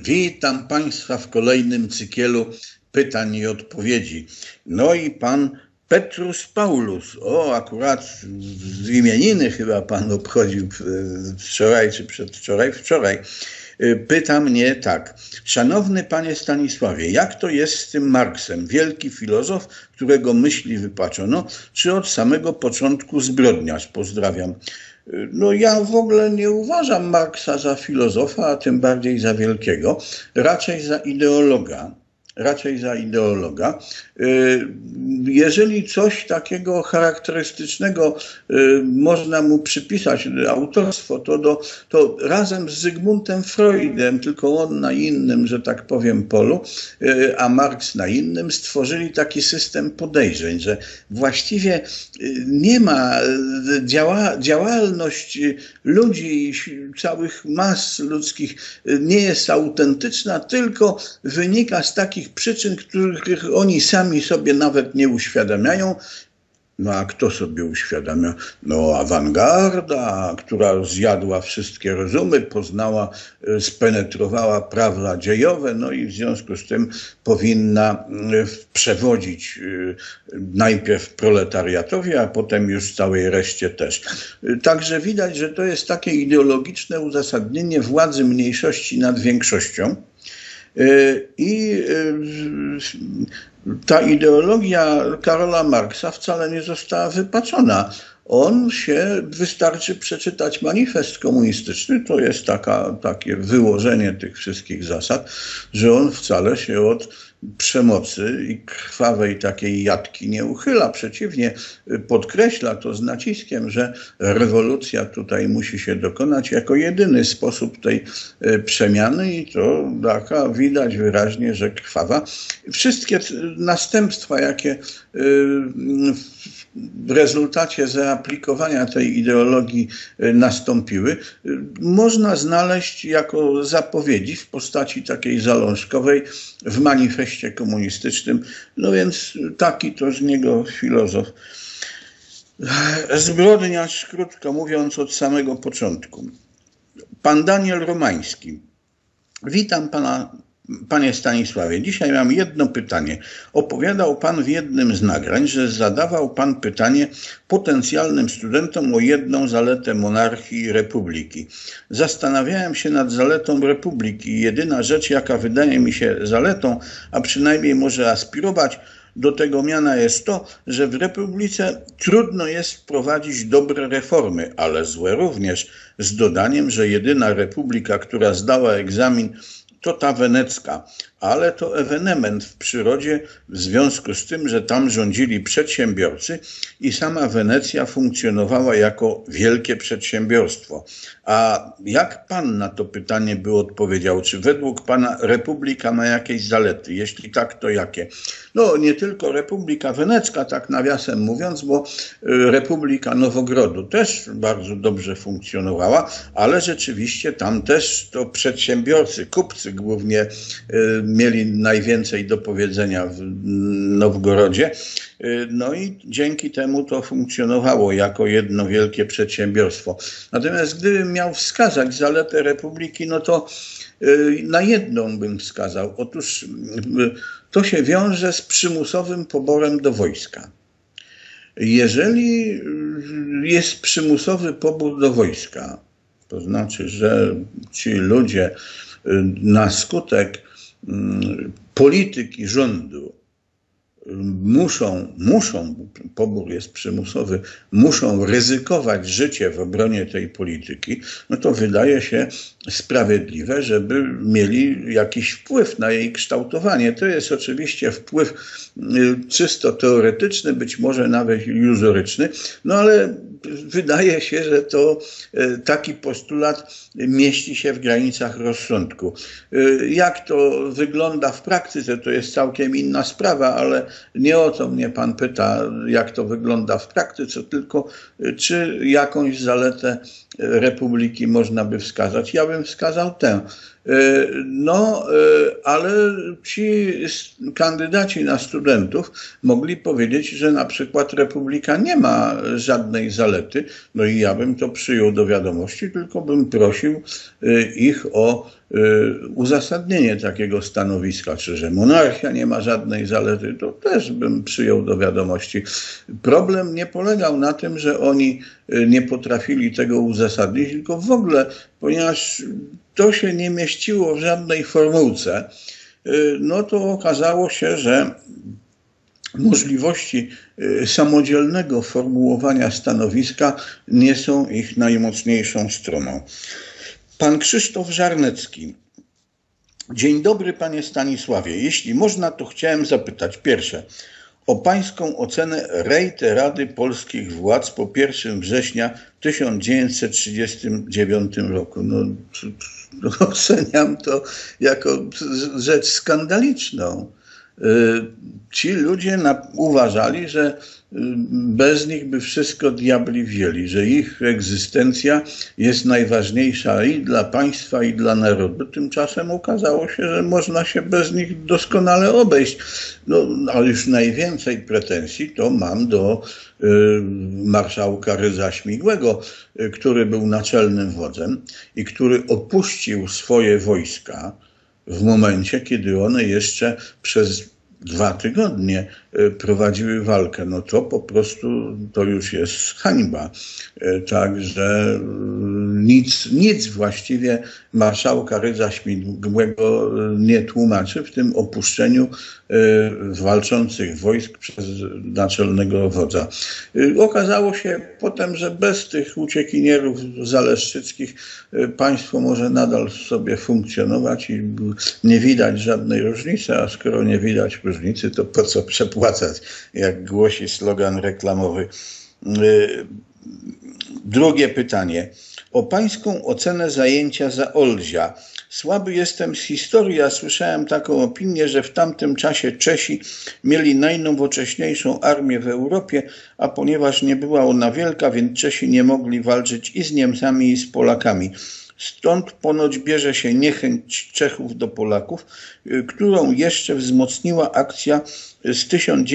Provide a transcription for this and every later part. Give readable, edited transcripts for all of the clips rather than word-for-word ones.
Witam Państwa w kolejnym cykielu pytań i odpowiedzi. No i pan Petrus Paulus, akurat z imieniny chyba pan obchodził wczoraj czy przedwczoraj, wczoraj. Pyta mnie tak: szanowny panie Stanisławie, jak to jest z tym Marksem, wielki filozof, którego myśli wypaczono, czy od samego początku zbrodniarz? Pozdrawiam. No ja w ogóle nie uważam Marksa za filozofa, a tym bardziej za wielkiego, raczej za ideologa. Jeżeli coś takiego charakterystycznego można mu przypisać autorstwo, to razem z Zygmuntem Freudem, tylko on na innym, że tak powiem, polu, a Marks na innym, stworzyli taki system podejrzeń, że właściwie nie ma działalność ludzi, całych mas ludzkich nie jest autentyczna, tylko wynika z takich przyczyn, których oni sami sobie nawet nie uświadamiają. No a kto sobie uświadamia? No awangarda, która zjadła wszystkie rozumy, poznała, spenetrowała prawa dziejowe, no i w związku z tym powinna przewodzić najpierw proletariatowi, a potem już całej reszcie też. Także widać, że to jest takie ideologiczne uzasadnienie władzy mniejszości nad większością. I ta ideologia Karola Marksa wcale nie została wypaczona. Wystarczy przeczytać manifest komunistyczny, to jest takie wyłożenie tych wszystkich zasad, że on wcale się od przemocy i krwawej takiej jatki nie uchyla. Przeciwnie, podkreśla to z naciskiem, że rewolucja tutaj musi się dokonać jako jedyny sposób tej przemiany i to taka widać wyraźnie, że krwawa. Wszystkie następstwa, jakie w rezultacie zaaplikowania tej ideologii nastąpiły, można znaleźć jako zapowiedzi w postaci takiej zalążkowej w manifestie komunistycznym. No więc taki to z niego filozof. Zbrodniarz, krótko mówiąc, od samego początku. Pan Daniel Romański. Witam pana, panie Stanisławie. Dzisiaj mam jedno pytanie. Opowiadał pan w jednym z nagrań, że zadawał pan pytanie potencjalnym studentom o jedną zaletę monarchii i republiki. Zastanawiałem się nad zaletą republiki. Jedyna rzecz, jaka wydaje mi się zaletą, a przynajmniej może aspirować do tego miana, jest to, że w republice trudno jest wprowadzić dobre reformy, ale złe również, z dodaniem, że jedyna republika, która zdała egzamin, to ta wenecka, ale to ewenement w przyrodzie w związku z tym, że tam rządzili przedsiębiorcy i sama Wenecja funkcjonowała jako wielkie przedsiębiorstwo. A jak pan na to pytanie by odpowiedział? Czy według pana republika ma jakieś zalety? Jeśli tak, to jakie? No nie tylko Republika Wenecka, tak nawiasem mówiąc, bo Republika Nowogrodu też bardzo dobrze funkcjonowała, ale rzeczywiście tam też to przedsiębiorcy, kupcy głównie mieli najwięcej do powiedzenia w Nowgorodzie. No i dzięki temu to funkcjonowało jako jedno wielkie przedsiębiorstwo. Natomiast gdybym miał wskazać zaletę republiki, no to na jedną bym wskazał. Otóż to się wiąże z przymusowym poborem do wojska. Jeżeli jest przymusowy pobór do wojska, to znaczy, że ci ludzie na skutek polityki rządu muszą, pobór jest przymusowy, muszą ryzykować życie w obronie tej polityki, no to wydaje się sprawiedliwe, żeby mieli jakiś wpływ na jej kształtowanie. To jest oczywiście wpływ czysto teoretyczny, być może nawet iluzoryczny, no ale wydaje się, że to taki postulat mieści się w granicach rozsądku. Jak to wygląda w praktyce, to jest całkiem inna sprawa, ale nie o to mnie pan pyta, jak to wygląda w praktyce, tylko czy jakąś zaletę republiki można by wskazać? Ja bym wskazał tę. No, ale ci kandydaci na studentów mogli powiedzieć, że na przykład republika nie ma żadnej zalety, no i ja bym to przyjął do wiadomości, tylko bym prosił ich o uzasadnienie takiego stanowiska, czy że monarchia nie ma żadnej zalety, to też bym przyjął do wiadomości. Problem nie polegał na tym, że oni nie potrafili tego uzasadnić, tylko w ogóle, ponieważ to się nie mieściło w żadnej formułce, no to okazało się, że możliwości samodzielnego formułowania stanowiska nie są ich najmocniejszą stroną. Pan Krzysztof Żarnecki. Dzień dobry, panie Stanisławie. Jeśli można, to chciałem zapytać pierwsze o pańską ocenę Rady Polskich Władz po 1 września 1939 roku. No, oceniam to jako rzecz skandaliczną. Ci ludzie uważali, że bez nich by wszystko diabli wzięli, że ich egzystencja jest najważniejsza i dla państwa, i dla narodu. Tymczasem okazało się, że można się bez nich doskonale obejść. No, ale już najwięcej pretensji to mam do marszałka Rydza Śmigłego, który był naczelnym wodzem i który opuścił swoje wojska w momencie, kiedy one jeszcze przez 2 tygodnie prowadziły walkę, no to po prostu to już jest hańba. Także nic właściwie marszałka Rydza Śmigłego nie tłumaczy w tym opuszczeniu walczących wojsk przez naczelnego wodza. Okazało się potem, że bez tych uciekinierów zaleszczyckich państwo może nadal sobie funkcjonować i nie widać żadnej różnicy, a skoro nie widać różnicy, to po co przepłacać, jak głosi slogan reklamowy. Drugie pytanie. O pańską ocenę zajęcia Zaolzia. Słaby jestem z historii, a słyszałem taką opinię, że w tamtym czasie Czesi mieli najnowocześniejszą armię w Europie, a ponieważ nie była ona wielka, więc Czesi nie mogli walczyć i z Niemcami, i z Polakami. Stąd ponoć bierze się niechęć Czechów do Polaków, którą jeszcze wzmocniła akcja z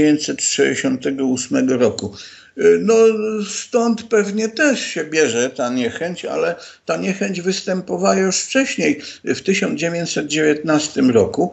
1968 roku. No stąd pewnie też się bierze ta niechęć, ale ta niechęć występowała już wcześniej. W 1919 roku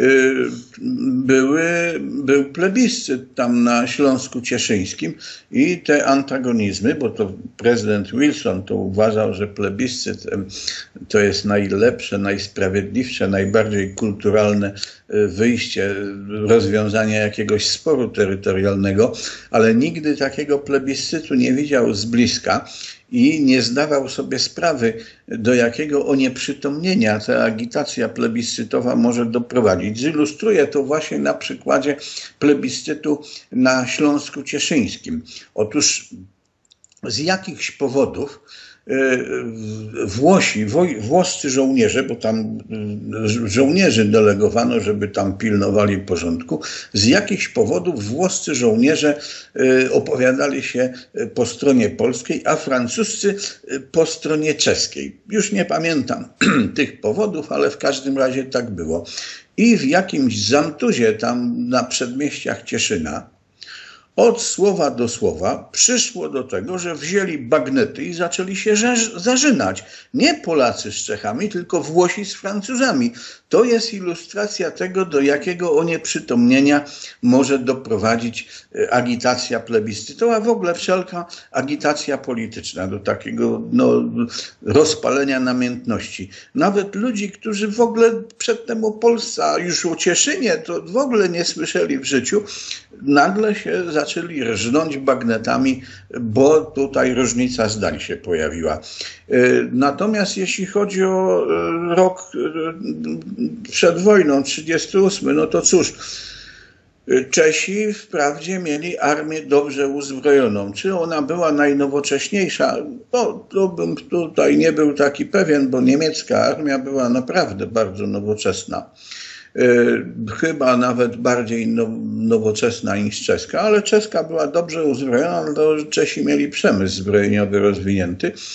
był plebiscyt tam na Śląsku Cieszyńskim i te antagonizmy, bo to prezydent Wilson to uważał, że plebiscyt to jest najlepsze, najsprawiedliwsze, najbardziej kulturalne wyjście, rozwiązania jakiegoś sporu terytorialnego, ale nigdy takiego plebiscytu nie widział z bliska i nie zdawał sobie sprawy, do jakiego onieprzytomnienia ta agitacja plebiscytowa może doprowadzić. Zilustruję to właśnie na przykładzie plebiscytu na Śląsku Cieszyńskim. Otóż z jakichś powodów włoscy żołnierze, bo tam żołnierzy delegowano, żeby tam pilnowali porządku, z jakichś powodów włoscy żołnierze opowiadali się po stronie polskiej, a francuscy po stronie czeskiej. Już nie pamiętam tych powodów, ale w każdym razie tak było. I w jakimś zamtuzie tam na przedmieściach Cieszyna od słowa do słowa przyszło do tego, że wzięli bagnety i zaczęli się zarzynać. Nie Polacy z Czechami, tylko Włosi z Francuzami. To jest ilustracja tego, do jakiego onieprzytomnienia może doprowadzić agitacja plebiscytowa, w ogóle wszelka agitacja polityczna, do takiego rozpalenia namiętności. Nawet ludzi, którzy w ogóle przedtem o Polsce, a już o Cieszynie, to w ogóle nie słyszeli w życiu, nagle się zaczęli rżnąć bagnetami, bo tutaj różnica zdań się pojawiła. Natomiast jeśli chodzi o rok przed wojną, 1938, no to cóż, Czesi wprawdzie mieli armię dobrze uzbrojoną. Czy ona była najnowocześniejsza? No, to bym tutaj nie był taki pewien, bo niemiecka armia była naprawdę bardzo nowoczesna. Chyba nawet bardziej nowoczesna niż czeska, ale czeska była dobrze uzbrojona, to Czesi mieli przemysł zbrojeniowy rozwinięty.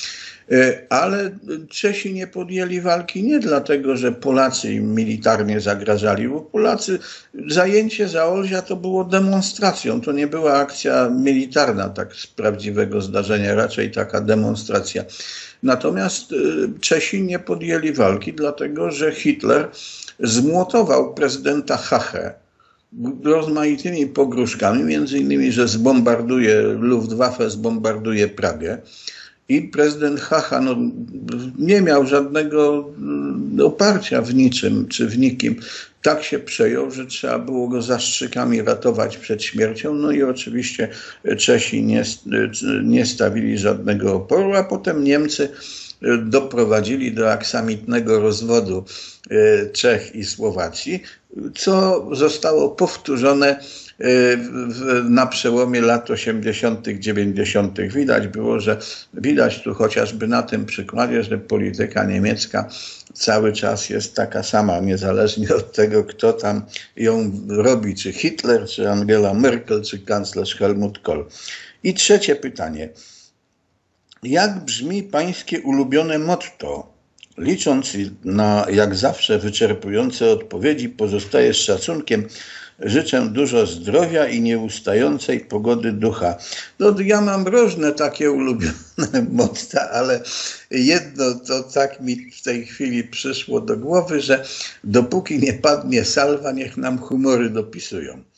Ale Czesi nie podjęli walki nie dlatego, że Polacy im militarnie zagrażali, bo Polacy, zajęcie Zaolzia to było demonstracją, to nie była akcja militarna tak z prawdziwego zdarzenia, raczej taka demonstracja. Natomiast Czesi nie podjęli walki dlatego, że Hitler zmłotował prezydenta Hache rozmaitymi pogróżkami, między innymi, że zbombarduje Luftwaffe, zbombarduje Pragę. I prezydent Hacha nie miał żadnego oparcia w niczym czy w nikim. Tak się przejął, że trzeba było go zastrzykami ratować przed śmiercią. No i oczywiście Czesi nie stawili żadnego oporu, a potem Niemcy doprowadzili do aksamitnego rozwodu Czech i Słowacji, co zostało powtórzone na przełomie lat 80., 90. Widać tu chociażby na tym przykładzie, że polityka niemiecka cały czas jest taka sama, niezależnie od tego, kto tam ją robi, czy Hitler, czy Angela Merkel, czy kanclerz Helmut Kohl. I trzecie pytanie. Jak brzmi pańskie ulubione motto? Licząc na jak zawsze wyczerpujące odpowiedzi, pozostaje z szacunkiem. Życzę dużo zdrowia i nieustającej pogody ducha. No, ja mam różne takie ulubione motta, ale jedno to tak mi w tej chwili przyszło do głowy, że dopóki nie padnie salwa, niech nam humory dopisują.